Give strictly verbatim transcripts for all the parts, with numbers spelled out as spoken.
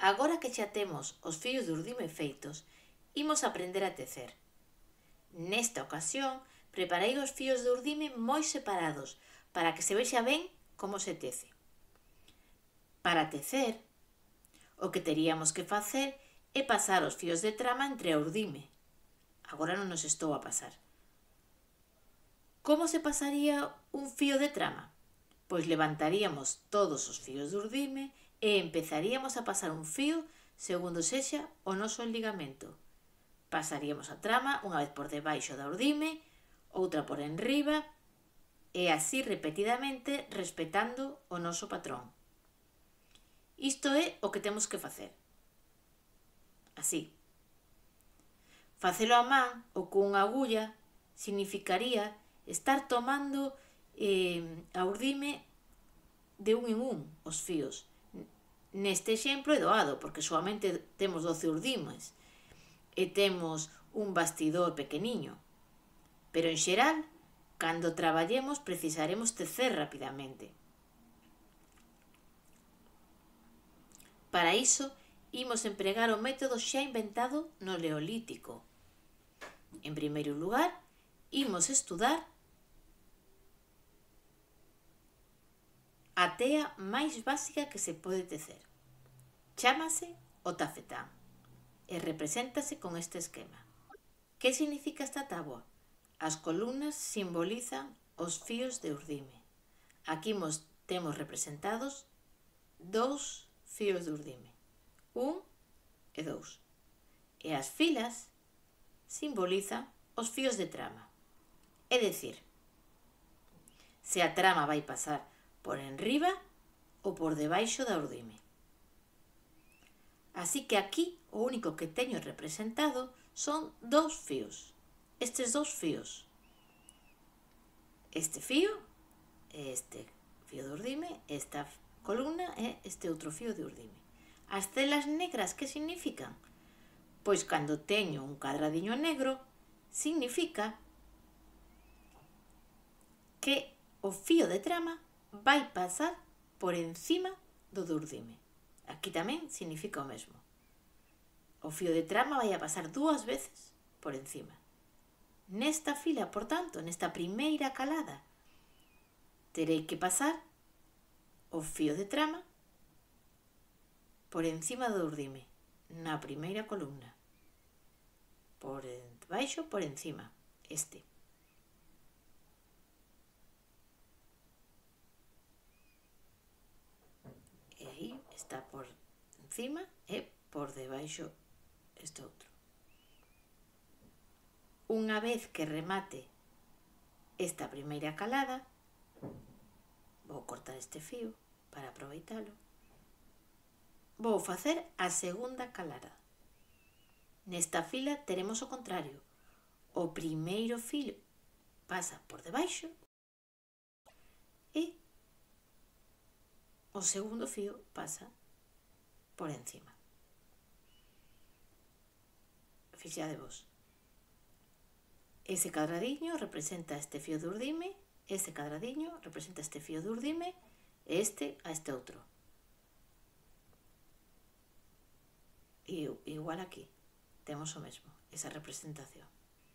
Agora que xa temos os fios de urdime feitos, imos aprender a tecer. Nesta ocasión, preparei os fios de urdime moi separados para que se vexa ben como se tece. Para tecer, o que teríamos que facer é pasar os fios de trama entre a urdime. Agora non nos estou a pasar. Como se pasaría un fío de trama? Pois levantaríamos todos os fios de urdime e empezaríamos a pasar un fío segundo sexa o noso ligamento. Pasaríamos a trama unha vez por debaixo da urdime, outra por enriba e así repetidamente respetando o noso patrón. Isto é o que temos que facer. Así. Facelo a man ou cunha agulla significaría estar tomando eh, a urdime de un en un os fíos. Neste exemplo é doado, porque solamente temos doce urdimes e temos un bastidor pequeniño. Pero en xeral, cando traballemos precisaremos tecer rapidamente. Para iso, imos empregar o método xa inventado no Neolítico. En primeiro lugar, imos estudar a tea máis básica que se pode tecer. Chámase o tafetán e represéntase con este esquema. Que significa esta táboa? As columnas simbolizan os fíos de urdime. Aquí mos temos representados dous fíos de urdime. Un e dous. E as filas simbolizan os fíos de trama. É dicir, se a trama vai pasar por enriba ou por debaixo da urdime. Así que aquí o único que teño representado son dous fíos. Estes dous fíos. Este fío e este fío de urdime, esta columna e este outro fío de urdime. As celas negras que significan? Pois cando teño un cadradiño negro, significa que o fío de trama vai pasar por encima do de urdime. Aquí tamén significa o mesmo. O fío de trama vai a pasar dúas veces por encima. Nesta fila, por tanto, nesta primeira calada, terei que pasar o fío de trama por encima do urdime, na primeira columna. Por baixo, por encima, este. E aí está por encima e por debaixo este outro. Unha vez que remate esta primeira calada, vou cortar este fío para aproveitalo. Vou facer a segunda calada. Nesta fila teremos o contrario. O primeiro fío pasa por debaixo e o segundo fío pasa por encima. Fixadevos. Ese cadradiño representa este fío de urdime, ese cadradiño representa este fío de urdime e este a este outro. E igual aquí, temos o mesmo, esa representación.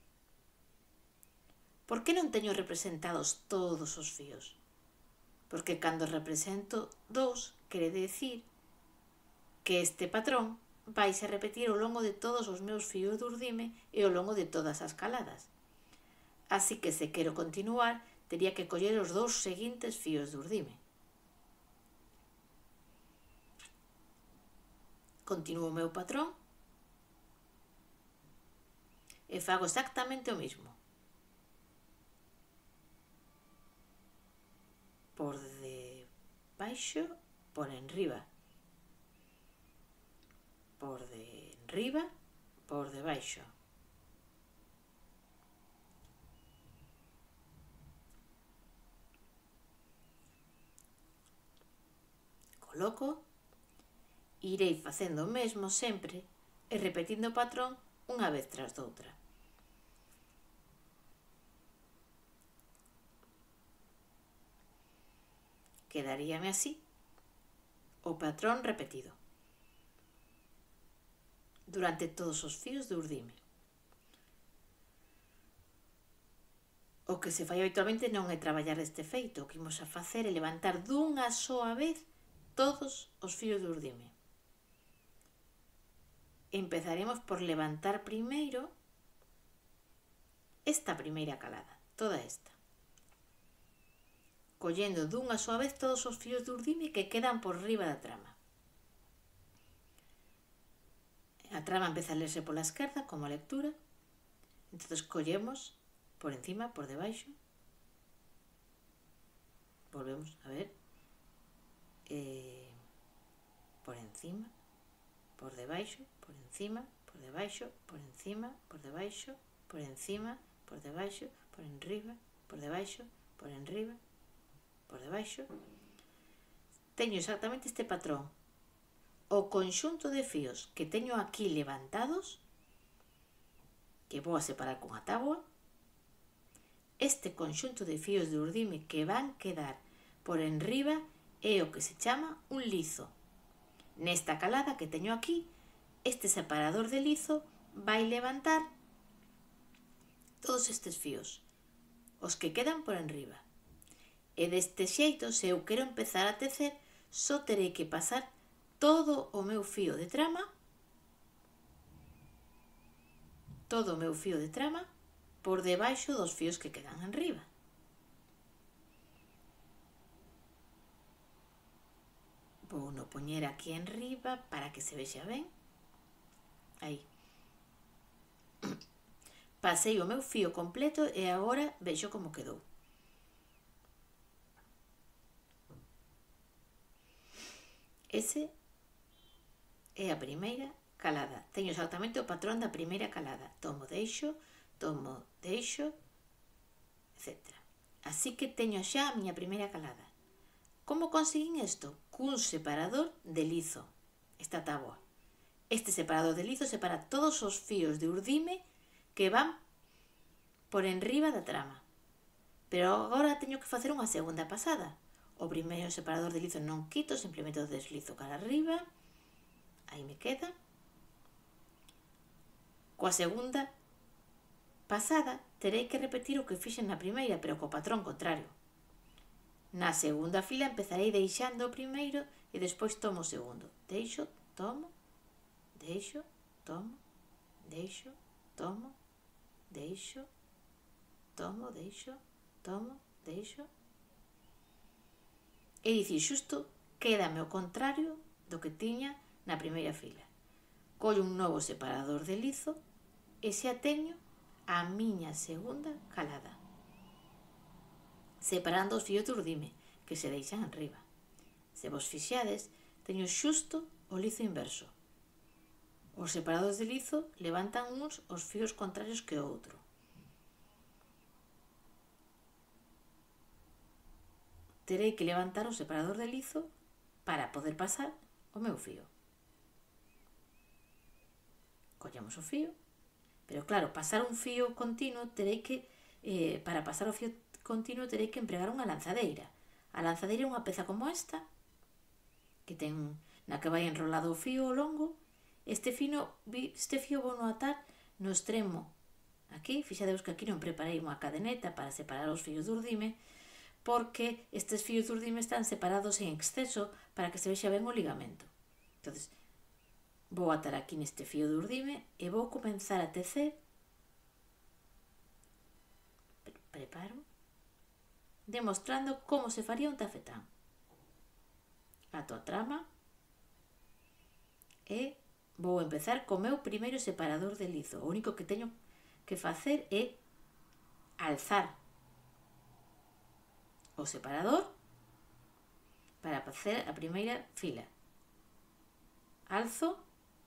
Por que non teño representados todos os fíos? Porque cando represento dous, quere decir que este patrón vai se repetir ao longo de todos os meus fíos de urdime e ao longo de todas as caladas. Así que se quero continuar, tería que coller os dous seguintes fíos de urdime. Continúo o meu patrón e fago exactamente o mismo. Por debaixo, por enriba. Por de enriba, por debaixo. Coloco, irei facendo o mesmo sempre e repetindo o patrón unha vez tras doutra. Quedaríame así, o patrón repetido. durante todos os fíos de urdime. O que se fai habitualmente non é traballar deste feito. O que imos a facer é levantar dunha soa vez todos os fíos de urdime. Empezaremos por levantar primeiro esta primeira calada, toda esta. Collendo dunha soa vez todos os fíos de urdime que quedan por riba da trama. A trama empeza a lerse pola esquerda como lectura. Entón collemos por encima, por debaixo. Volvemos a ver. Eh, por encima, por debaixo, por encima, por debaixo, por encima, por debaixo, por encima, por debaixo, por enriba, por debaixo, por enriba, por debaixo. Teño exactamente este patrón. O conxunto de fíos que teño aquí levantados, que vou a separar con a táboa, este conxunto de fíos de urdime que van quedar por enriba é o que se chama un lizo. Nesta calada que teño aquí, este separador de lizo vai levantar todos estes fíos, os que quedan por enriba. E deste xeito, se eu quero empezar a tecer, só terei que pasar todo o meu fío de trama, todo o meu fío de trama, por debaixo dos fíos que quedan enriba. Vou no poñer aquí enriba para que se vexa ben. Aí. Pasei o meu fío completo e agora vexo como quedou. Ese é a primeira calada. Teño exactamente o patrón da primeira calada. Tomo, deixo, tomo, deixo, etcétera. Así que teño xa a miña primeira calada. Como conseguín isto? Cun separador de lizo. Esta táboa. Este separador de lizo separa todos os fíos de urdime que van por enriba da trama. Pero agora teño que facer unha segunda pasada. O primeiro separador de lizo non quito, simplemente o deslizo cara arriba. Aí me queda. Coa segunda pasada terei que repetir o que fixen na primeira, pero co patrón contrario. Na segunda fila empezarei deixando o primeiro e despois tomo o segundo. Deixo, tomo, deixo, tomo, deixo, tomo, deixo, tomo, deixo, tomo, deixo. É dicir, xusto quédame o contrario do que tiña na primeira fila. Collo un novo separador de lizo e xa teño a miña segunda calada, separando os fíos de urdime que se deixan enriba. Se vos fixades, teño xusto o lizo inverso. Os separadores de lizo levantan uns os fíos contrarios que o outro. Terei que levantar o separador de lizo para poder pasar o meu fío. Collemos o fío, pero claro, pasar un fío continuo terei que, eh, para pasar o fío continuo terei que empregar unha lanzadeira. A lanzadeira é unha peza como esta, que ten na que vai enrolado o fío ao longo. Este, fino, este fío vou no atar no extremo. Aquí, fixadeus que aquí non preparei unha cadeneta para separar os fíos de urdime, porque estes fíos de urdime están separados en exceso para que se vexa ben o ligamento. Entón, vou atar aquí neste fío de urdime e vou comenzar a tecer. Preparo, demostrando como se faría un tafetán. Ato a trama e vou empezar co meu primeiro separador de lizo. O único que teño que facer é alzar o separador para facer a primeira fila. Alzo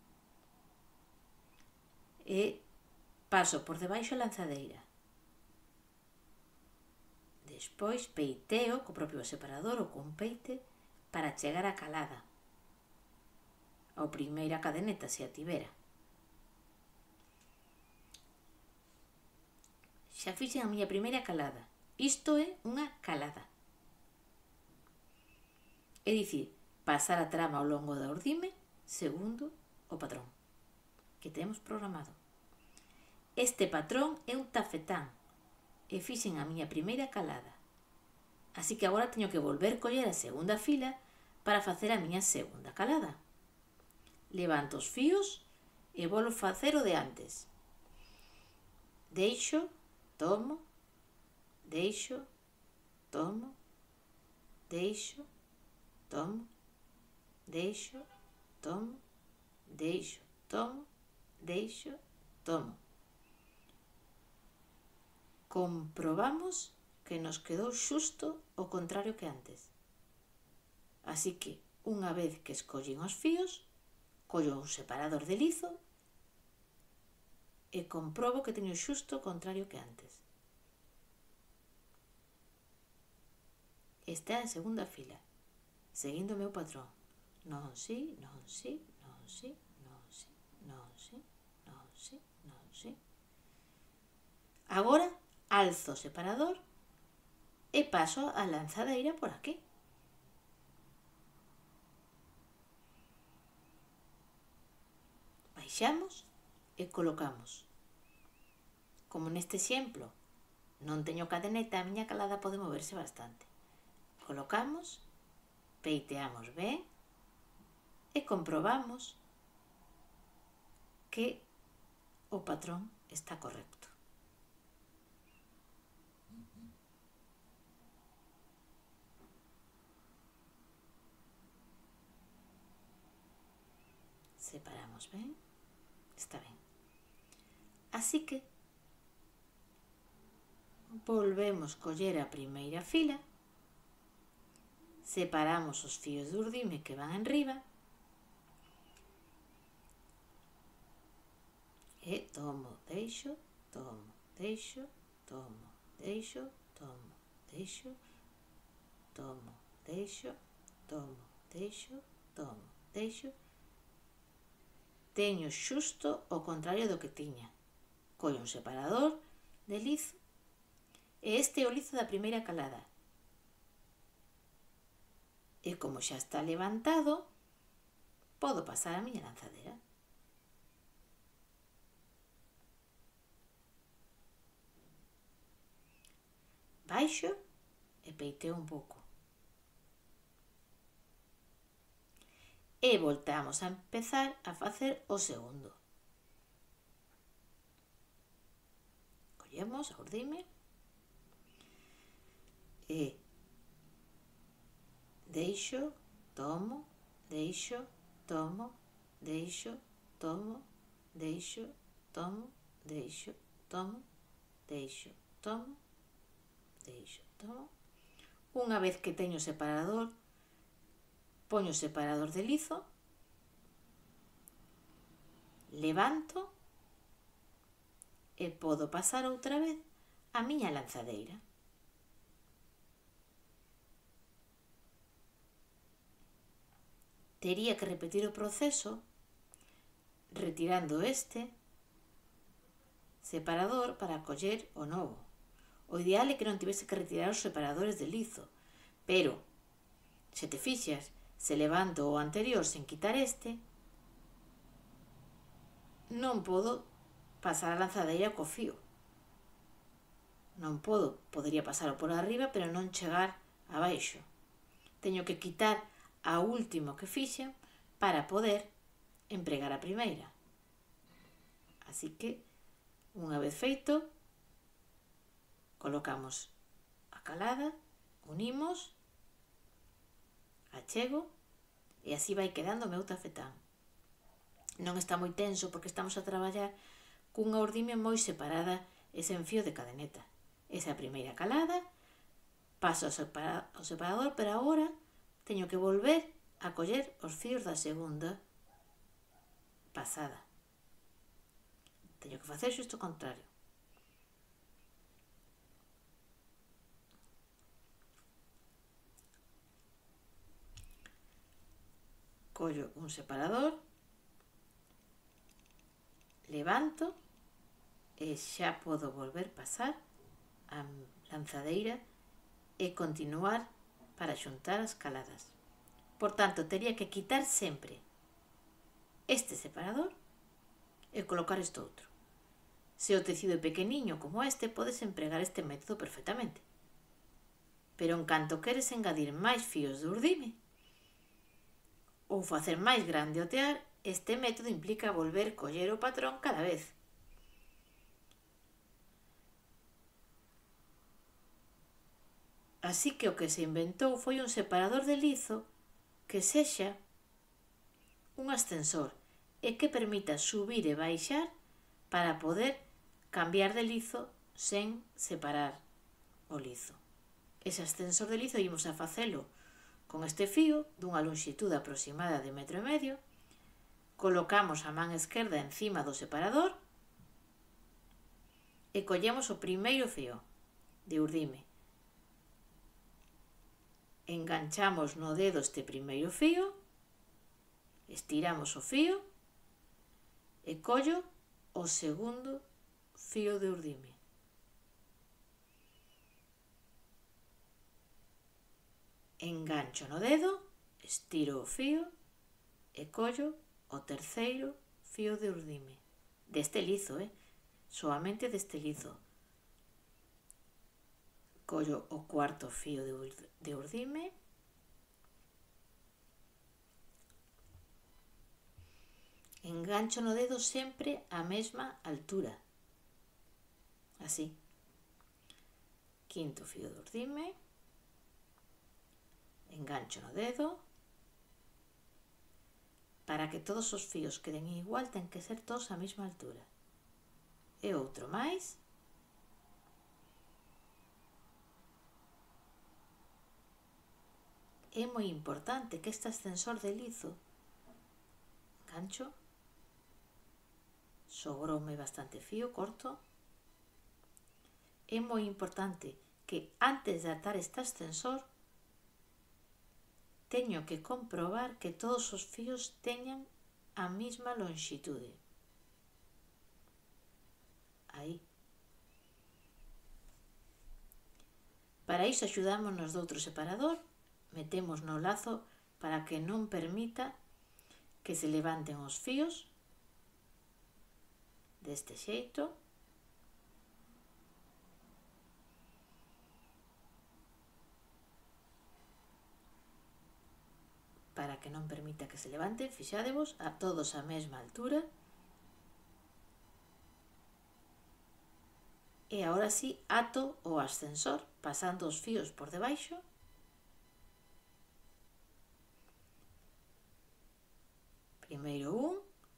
e paso por debaixo a lanzadeira. Despois peiteo co propio separador ou con peite para chegar á calada. Ou primeira cadeneta, se a tivera. Xa fixen a miña primeira calada. Isto é unha calada. É dicir, pasar a trama ao longo da urdime segundo o patrón. que temos programado. Este patrón é un tafetán e fixen a miña primeira calada. Así que agora teño que volver coller a segunda fila para facer a miña segunda calada. Levanto os fíos e volvo facer o de antes. Deixo, tomo, deixo, tomo, deixo, tomo, deixo, tomo, deixo, tomo, deixo, tomo. Comprobamos que nos quedou xusto o contrario que antes. Así que, unha vez que escollín os fíos, collo un separador de lizo e comprobo que teño xusto o contrario que antes. Esta é a segunda fila, seguindo o meu patrón. Non si, non si, non si, non si, non si, non si, non si. Agora alzo o separador e paso a lanzadeira por aquí. Baixamos e colocamos. Como neste exemplo non teño cadeneta, a miña calada pode moverse bastante. Colocamos, peiteamos ben e comprobamos que o patrón está correcto. Separamos ben, está ben. Así que volvemos coller a primeira fila, separamos os fíos de urdime que van enriba e tomo, deixo, tomo, deixo, tomo, deixo, tomo, deixo, tomo, deixo, tomo, deixo, tomo, deixo. Teño xusto o contrario do que tiña. Collo un separador de lizo e este é o lizo da primeira calada. E como xa está levantado, podo pasar a miña lanzadera. Baixo e peiteo un pouco. E voltamos a empezar a facer o segundo. Collemos a urdime e deixo, tomo, deixo, tomo, deixo, tomo, deixo, tomo, deixo, tomo, deixo, tomo, deixo, tomo. Unha vez que teño o separador, poño o separador de lizo, levanto e podo pasar outra vez a miña lanzadeira. Tería que repetir o proceso retirando este separador para coller o novo. O ideal é que non tivese que retirar os separadores de lizo, pero se te fixas, se levanto o anterior sen quitar este, non podo pasar a lanzadeira co fío. Non podo, podería pasar por arriba, pero non chegar abaixo. Teño que quitar a último que fixen para poder empregar a primeira. Así que, unha vez feito, colocamos a calada, unimos, achego e así vai quedando o meu tafetán. Non está moi tenso porque estamos a traballar cunha urdime moi separada e sen fío de cadeneta. Esa é a primeira calada, paso ao separador, pero agora teño que volver a coller os fíos da segunda pasada. Teño que facer xusto o contrario. Collo un separador, levanto e xa podo volver pasar a lanzadeira e continuar para xuntar as caladas. Por tanto, tería que quitar sempre este separador e colocar este outro. Se o tecido é pequeniño como este, podes empregar este método perfectamente. Pero en canto queres engadir máis fíos de urdime ou facer máis grande o tear, este método implica volver coller o patrón cada vez. Así que o que se inventou foi un separador de lizo que sexa un ascensor e que permita subir e baixar para poder cambiar de lizo sen separar o lizo. Ese ascensor de lizo imos a facelo con este fío dunha lonxitude aproximada de metro e medio, colocamos a man esquerda encima do separador e collemos o primeiro fío de urdime. Enganchamos no dedo este primeiro fío, estiramos o fío e collo o segundo fío de urdime. Engancho no dedo, estiro o fío e collo o terceiro fío de urdime. Deste lizo, eh? Soamente deste lizo. Collo o cuarto fío de urdime engancho no dedo sempre á mesma altura, así. Quinto fío de urdime, engancho no dedo. Para que todos os fíos queden igual, ten que ser todos á mesma altura. E outro máis. É moi importante que este ascensor de lizo, engancho, sobroume bastante fío, corto. É moi importante que antes de atar este ascensor teño que comprobar que todos os fíos teñan a mesma lonxitude. Aí. Para iso axudámonos de outro separador, metemos no lazo para que non permita que se levanten os fíos, deste xeito. Para que non permita que se levanten, fixádevos, a todos a mesma altura. E agora sí, ato o ascensor, pasando os fíos por debaixo. Primeiro un,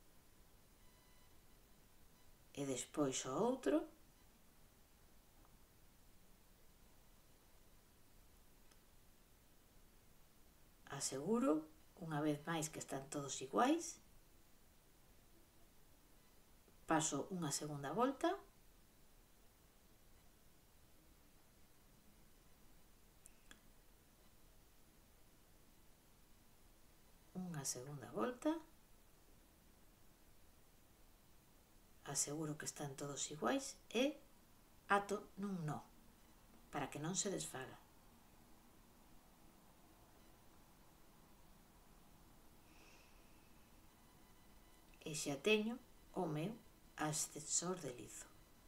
e despois o outro. Aseguro, unha vez máis, que están todos iguais. Paso unha segunda volta. Unha segunda volta. Aseguro que están todos iguais e ato nun nó, para que non se desfaga. E xa teño o meu ascensor de lizo.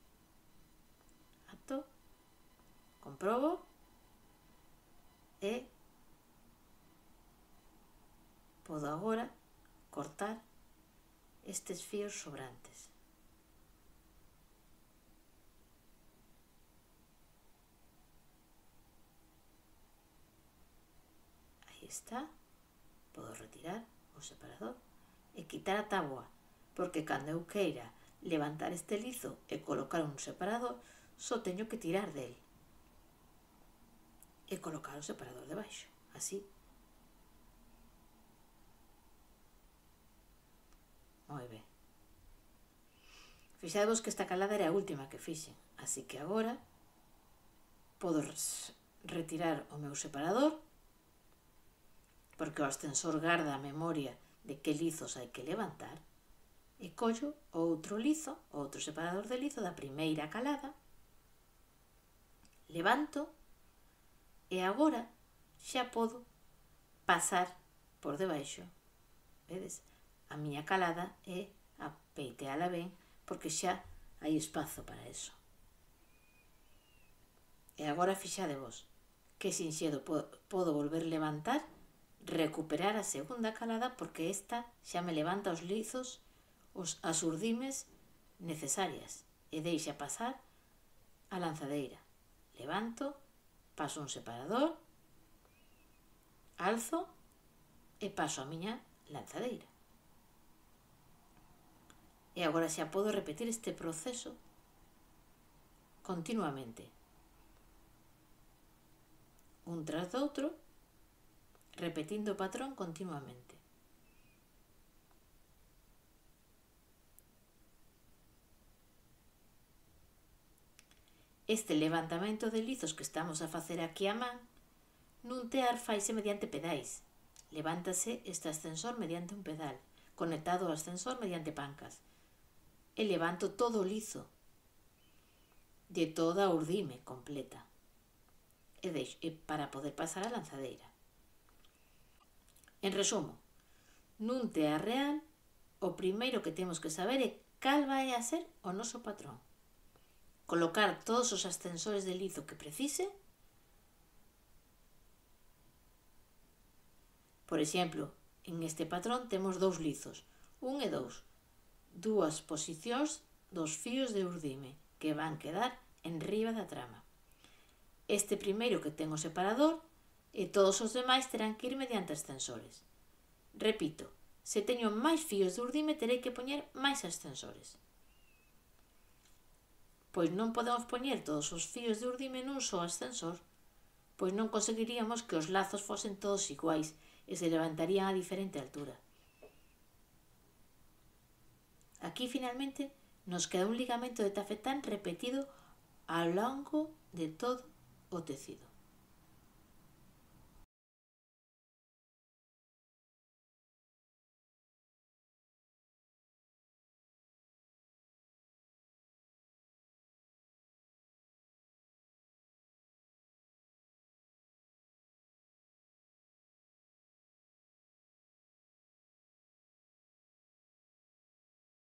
Ato, comprobo e podo agora cortar estes fíos sobrantes. Aí está. Podo retirar o separador e quitar a táboa, porque cando eu queira levantar este lizo e colocar un separador, só teño que tirar del e colocar o separador debaixo, así. Moi ben. Fixadevos que esta calada era a última que fixen, así que agora podo retirar o meu separador, porque o ascensor garda a memoria de que lizos hai que levantar, e collo o outro lizo, o outro separador de lizo da primeira calada, levanto e agora xa podo pasar por debaixo. Vedes? A miña calada é a peiteala ben, porque xa hai espazo para eso. E agora fixadevos que sinxedo podo volver levantar, recuperar a segunda calada, porque esta xa me levanta os lizos, os, as urdimes necesarias, e deixa pasar a lanzadeira. Levanto, paso un separador, alzo e paso a miña lanzadeira. E agora xa podo repetir este proceso continuamente, un tras do outro, repetindo o patrón continuamente. Este levantamento de lizos que estamos a facer aquí a man, nun tear faise mediante pedais. Levántase este ascensor mediante un pedal, conectado ao ascensor mediante pancas. E levanto todo o lizo, de toda a urdime completa, e deixo, e para poder pasar a lanzadeira. En resumo, nun tear real, o primeiro que temos que saber é cal vai a ser o noso patrón. Colocar todos os ascensores de lizo que precise. Por exemplo, en este patrón temos dous lizos, un e dous, dúas posicións dos fíos de urdime que van quedar en riba da trama. Este primeiro que ten o separador e todos os demais terán que ir mediante ascensores. Repito, se teño máis fíos de urdime terei que poñer máis ascensores. Pois non podemos poñer todos os fíos de urdime nun só ascensor, pois non conseguiríamos que os lazos fosen todos iguais e se levantarían a diferente altura. Aquí finalmente nos queda un ligamento de tafetán repetido ao longo de todo o tecido.